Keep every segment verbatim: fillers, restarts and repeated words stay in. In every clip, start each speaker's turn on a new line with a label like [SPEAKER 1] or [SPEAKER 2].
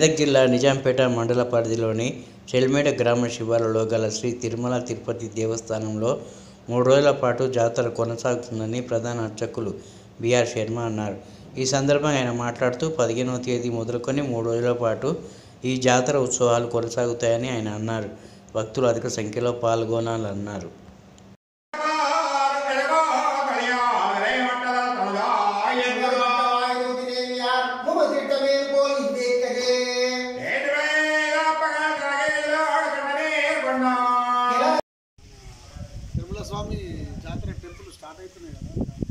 [SPEAKER 1] మెదక్ జిల్లా నిజాంపేట మండల పరిధిలోని చెల్మేడ గ్రామ శివారులో గల శ్రీ తిరుమల తిరుపతి దేవస్థానంలో మూడు రోజుల పాటు జాతర కొనసాగుతుందని ప్రధాన అర్చకులు బిఆర్ శర్మ అన్నారు. ఈ సందర్భంగా ఆయన మాట్లాడుతూ పదిహేనవ తేదీ మొదలుకొని మూడు రోజుల పాటు ఈ జాతర ఉత్సవాలు కొనసాగుతాయని ఆయన అన్నారు. భక్తులు అధిక సంఖ్యలో పాల్గొనాలన్నారు.
[SPEAKER 2] తిరుమల స్వామి జాతర టెంపుల్ స్టార్ట్ అవుతున్నాయి కదా.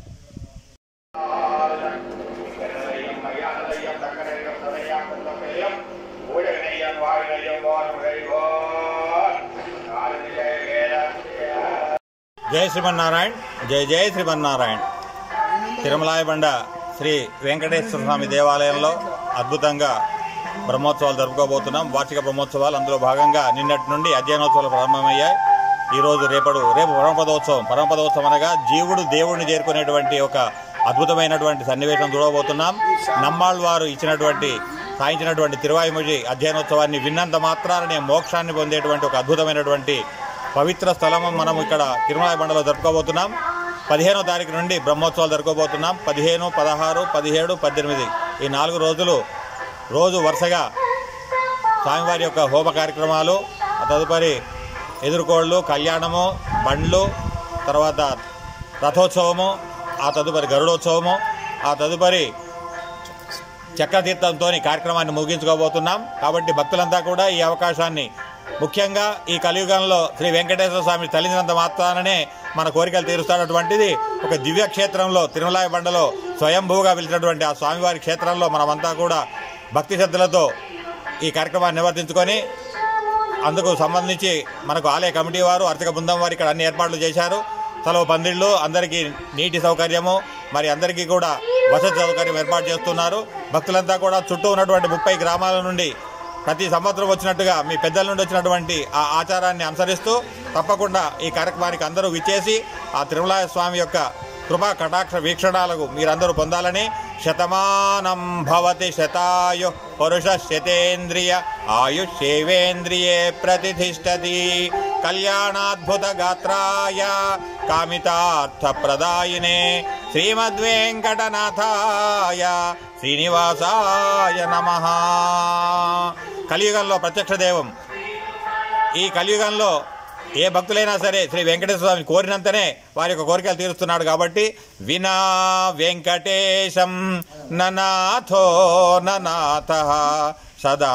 [SPEAKER 3] జై శ్రీమన్నారాయణ, జై జై శ్రీమన్నారాయణ. తిరుమలాయబండ శ్రీ వెంకటేశ్వర స్వామి దేవాలయంలో అద్భుతంగా బ్రహ్మోత్సవాలు జరుపుకోబోతున్నాం. వార్షిక బ్రహ్మోత్సవాలు అందులో భాగంగా నిన్నటి నుండి అధ్యయనోత్సవాలు ప్రారంభమయ్యాయి. ఈరోజు రేపడు రేపు పరమపదోత్సవం. పరమపదోత్సవం అనగా జీవుడు దేవుడిని చేరుకునేటువంటి ఒక అద్భుతమైనటువంటి సన్నివేశం చూడబోతున్నాం. నమ్మాళ్ళు వారు ఇచ్చినటువంటి సాయించినటువంటి తిరువాయిముడి అధ్యయనోత్సవాన్ని విన్నంత మాత్రాలనే మోక్షాన్ని పొందేటువంటి ఒక అద్భుతమైనటువంటి పవిత్ర స్థలము మనం ఇక్కడ తిరుమలాయబండలో జరుపుకోబోతున్నాం. పదిహేనో తారీఖు నుండి బ్రహ్మోత్సవాలు జరుపుకోబోతున్నాం. పదిహేను పదహారు పదిహేడు పద్దెనిమిది ఈ నాలుగు రోజులు రోజు వరుసగా స్వామివారి యొక్క హోమ కార్యక్రమాలు, తదుపరి ఎదుర్కోళ్ళు, కళ్యాణము, బండ్లు, తర్వాత రథోత్సవము, ఆ తదుపరి గరుడోత్సవము, ఆ తదుపరి చక్రతీర్థంతో కార్యక్రమాన్ని ముగించుకోబోతున్నాం. కాబట్టి భక్తులంతా కూడా ఈ అవకాశాన్ని, ముఖ్యంగా ఈ కలియుగంలో శ్రీ వెంకటేశ్వర స్వామి తలించినంత మాత్రాననే మన కోరికలు తీరుస్తాడటువంటిది ఒక దివ్య క్షేత్రంలో తిరుమలాయబండలో స్వయంభూగా పిలిచినటువంటి ఆ స్వామివారి క్షేత్రంలో మనమంతా కూడా భక్తి శ్రద్ధలతో ఈ కార్యక్రమాన్ని నిర్వర్తించుకొని అందుకు సంబంధించి మనకు ఆలయ కమిటీ వారు, అర్చక బృందం వారు ఇక్కడ అన్ని ఏర్పాట్లు చేశారు. సెలవు పందిళ్ళు, అందరికీ నీటి సౌకర్యము, మరి అందరికీ కూడా వసతి సౌకర్యం ఏర్పాటు చేస్తున్నారు. భక్తులంతా కూడా చుట్టూ ఉన్నటువంటి ముప్పై గ్రామాల నుండి ప్రతి సంవత్సరం వచ్చినట్టుగా మీ పెద్దల నుండి వచ్చినటువంటి ఆ ఆచారాన్ని అనుసరిస్తూ తప్పకుండా ఈ కార్యక్రమానికి అందరూ విచ్చేసి ఆ తిరుమల స్వామి యొక్క కృపా కటాక్ష వీక్షణాలకు మీరందరూ పొందాలని. శతమానం భవతి శతాయు పురుష శతేంద్రియ ఆయుష్యేవేంద్రియే ప్రతిష్ఠతి కళ్యాణాద్భుత గాత్రాయ కామితార్థ ప్రదాయినే శ్రీమద్వేంకటనాథాయ శ్రీనివాసాయ నమః. కలియుగంలో ప్రత్యక్ష దైవం. ఈ కలియుగంలో ఏ భక్తులైనా సరే శ్రీ వెంకటేశ్వర స్వామిని కోరినంతనే వారి యొక్క కోరికలు తీరుస్తున్నాడు. కాబట్టి వినా వెంకటేశం ననాథో ననాథః సదా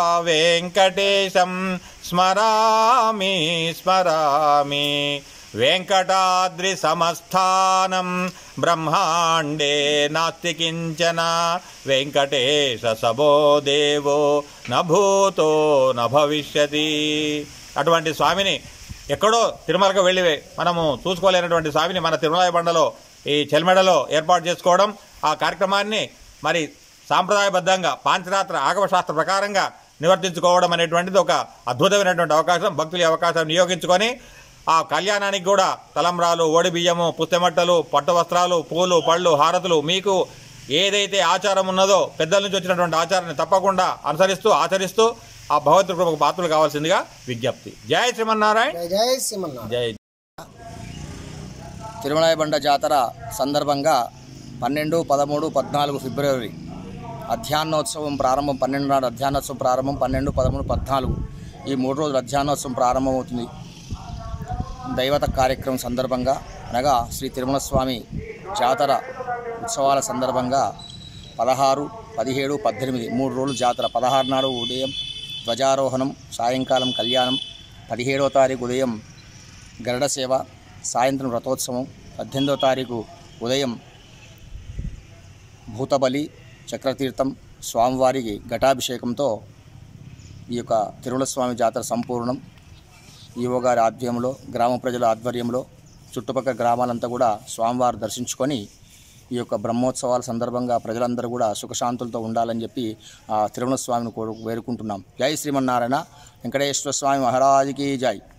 [SPEAKER 3] వెంకటేశం స్మరామి స్మరామి వెంకటాద్రి సమస్థానం బ్రహ్మాండే నాస్తి కించన వెంకటేశ సభో దేవో నభూతో నభవిష్యతి. అటువంటి స్వామిని ఎక్కడో తిరుమలకు వెళ్ళి మనము చూసుకోలేనటువంటి స్వామిని మన తిరుమలాయబండలో ఈ చెల్మెడలో ఏర్పాటు చేసుకోవడం, ఆ కార్యక్రమాన్ని మరి సాంప్రదాయబద్ధంగా పాంచరాత్ర ఆగమశాస్త్ర ప్రకారంగా నివర్తించుకోవడం అనేటువంటిది ఒక అద్భుతమైనటువంటి అవకాశం. భక్తులు ఈ అవకాశం నియోగించుకొని ఆ కళ్యాణానికి కూడా తలంబ్రాలు, ఓడి బియ్యము, పుస్తెమట్టలు, పట్టు వస్త్రాలు, పూలు, పళ్ళు, హారతులు, మీకు ఏదైతే ఆచారం ఉన్నదో పెద్దల నుంచి వచ్చినటువంటి ఆచారాన్ని తప్పకుండా అనుసరిస్తూ ఆచరిస్తూ ఆ భగవంతుడి కృపకు పాత్రలు కావాల్సిందిగా విజ్ఞప్తి. జై శ్రీమన్నారాయణ, జై శ్రీమన్నారాయణ. జై
[SPEAKER 4] తిరుమలాయబండ జాతర సందర్భంగా పన్నెండు పదమూడు పద్నాలుగు ఫిబ్రవరి అధ్యాన్నోత్సవం ప్రారంభం. పన్నెండు నాడు అధ్యాన్నోత్సవం ప్రారంభం. పన్నెండు పదమూడు పద్నాలుగు ఈ మూడు రోజులు అధ్యాన్నోత్సవం ప్రారంభమవుతుంది. దైవత కార్యక్రమం సందర్భంగా అనగా శ్రీ తిరుమల స్వామి జాతర ఉత్సవాల సందర్భంగా పదహారు పదిహేడు పద్దెనిమిది మూడు రోజులు జాతర. పదహారు నాడు ఉదయం ధ్వజారోహణం, సాయంకాలం కళ్యాణం, పదిహేడవ తారీఖు ఉదయం గరుడ సేవ, సాయంత్రం రథోత్సవం, పద్దెనిమిదవ తారీఖు ఉదయం భూతబలి, చక్రతీర్థం, స్వామివారికి ఘటాభిషేకంతో ఈ యొక్క తిరుమల స్వామి జాతర సంపూర్ణం. ఈవో గారి ఆధ్వర్యంలో, గ్రామ ప్రజల ఆధ్వర్యంలో చుట్టుపక్కల గ్రామాలంతా కూడా స్వామివారు దర్శించుకొని ఈ యొక్క బ్రహ్మోత్సవాల సందర్భంగా ప్రజలందరూ కూడా సుఖశాంతులతో ఉండాలని చెప్పి ఆ తిరుమల స్వామిని కోరు వేడుకుంటున్నాం. జై శ్రీమన్నారాయణ. వెంకటేశ్వర స్వామి మహారాజుకి జై.